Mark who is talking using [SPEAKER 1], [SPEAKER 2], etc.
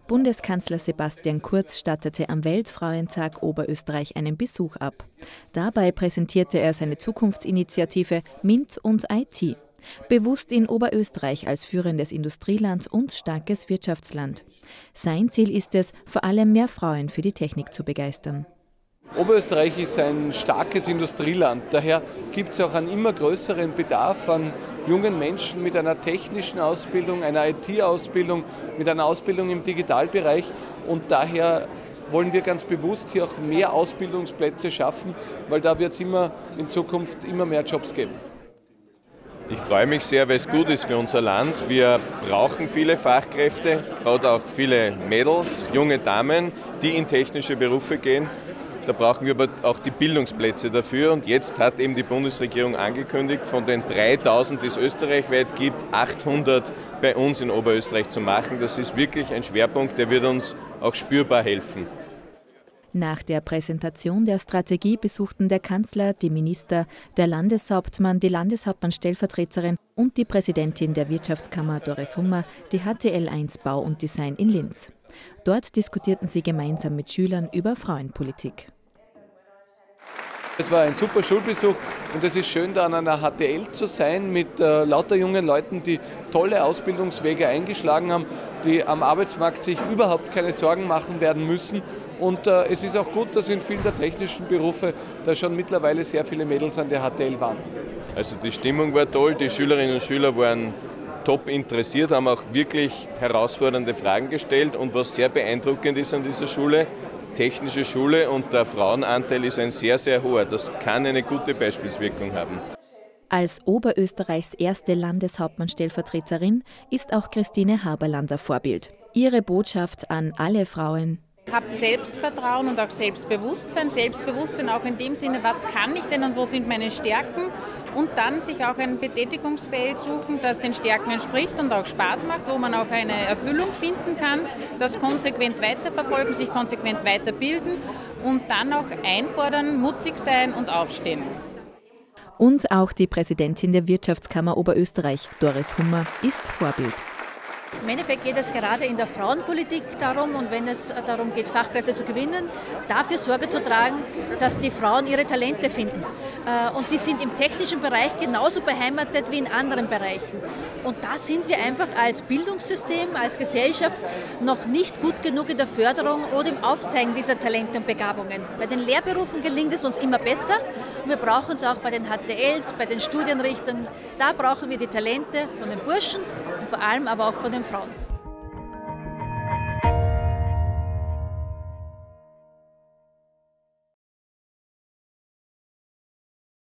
[SPEAKER 1] Bundeskanzler Sebastian Kurz stattete am Weltfrauentag Oberösterreich einen Besuch ab. Dabei präsentierte er seine Zukunftsinitiative MINT und IT. Bewusst in Oberösterreich als führendes Industrieland und starkes Wirtschaftsland. Sein Ziel ist es, vor allem mehr Frauen für die Technik zu begeistern.
[SPEAKER 2] Oberösterreich ist ein starkes Industrieland, daher gibt es auch einen immer größeren Bedarf an jungen Menschen mit einer technischen Ausbildung, einer IT-Ausbildung, mit einer Ausbildung im Digitalbereich, und daher wollen wir ganz bewusst hier auch mehr Ausbildungsplätze schaffen, weil da wird es in Zukunft immer mehr Jobs geben.
[SPEAKER 3] Ich freue mich sehr, weil es gut ist für unser Land. Wir brauchen viele Fachkräfte, gerade auch viele Mädels, junge Damen, die in technische Berufe gehen. Da brauchen wir aber auch die Bildungsplätze dafür, und jetzt hat eben die Bundesregierung angekündigt, von den 3000, die es österreichweit gibt, 800 bei uns in Oberösterreich zu machen. Das ist wirklich ein Schwerpunkt, der wird uns auch spürbar helfen.
[SPEAKER 1] Nach der Präsentation der Strategie besuchten der Kanzler, die Minister, der Landeshauptmann, die Landeshauptmann-Stellvertreterin und die Präsidentin der Wirtschaftskammer Doris Hummer die HTL 1 Bau und Design in Linz. Dort diskutierten sie gemeinsam mit Schülern über Frauenpolitik.
[SPEAKER 2] Es war ein super Schulbesuch, und es ist schön, da an einer HTL zu sein mit lauter jungen Leuten, die tolle Ausbildungswege eingeschlagen haben, die am Arbeitsmarkt sich überhaupt keine Sorgen machen werden müssen. Und es ist auch gut, dass in vielen der technischen Berufe da schon mittlerweile sehr viele Mädels an der HTL waren.
[SPEAKER 3] Also die Stimmung war toll, die Schülerinnen und Schüler waren top interessiert, haben auch wirklich herausfordernde Fragen gestellt, und was sehr beeindruckend ist an dieser Schule, technische Schule, und der Frauenanteil ist ein sehr, sehr hoher. Das kann eine gute Beispielswirkung haben.
[SPEAKER 1] Als Oberösterreichs erste Landeshauptmann-Stellvertreterin ist auch Christine Haberlander Vorbild. Ihre Botschaft an alle Frauen:
[SPEAKER 4] Habt Selbstvertrauen und auch Selbstbewusstsein. Selbstbewusstsein auch in dem Sinne, was kann ich denn und wo sind meine Stärken? Und dann sich auch ein Betätigungsfeld suchen, das den Stärken entspricht und auch Spaß macht, wo man auch eine Erfüllung finden kann. Das konsequent weiterverfolgen, sich konsequent weiterbilden und dann auch einfordern, mutig sein und aufstehen.
[SPEAKER 1] Und auch die Präsidentin der Wirtschaftskammer Oberösterreich, Doris Hummer, ist Vorbild.
[SPEAKER 5] Im Endeffekt geht es gerade in der Frauenpolitik darum, und wenn es darum geht, Fachkräfte zu gewinnen, dafür Sorge zu tragen, dass die Frauen ihre Talente finden. Und die sind im technischen Bereich genauso beheimatet wie in anderen Bereichen. Und da sind wir einfach als Bildungssystem, als Gesellschaft noch nicht gut genug in der Förderung oder im Aufzeigen dieser Talente und Begabungen. Bei den Lehrberufen gelingt es uns immer besser. Wir brauchen es auch bei den HTLs, bei den Studienrichtungen. Da brauchen wir die Talente von den Burschen und vor allem aber auch von den Frauen.